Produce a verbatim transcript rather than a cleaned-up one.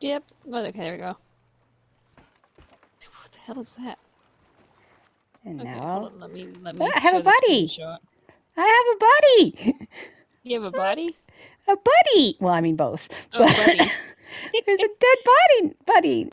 Yep. Oh, okay, there we go. What the hell is that? And Okay, now hold on. Let me let I'll... me I have a show the buddy. screenshot. I have a buddy. You have a body? A buddy. Well, I mean both. Oh, But buddy. there's a dead body, buddy.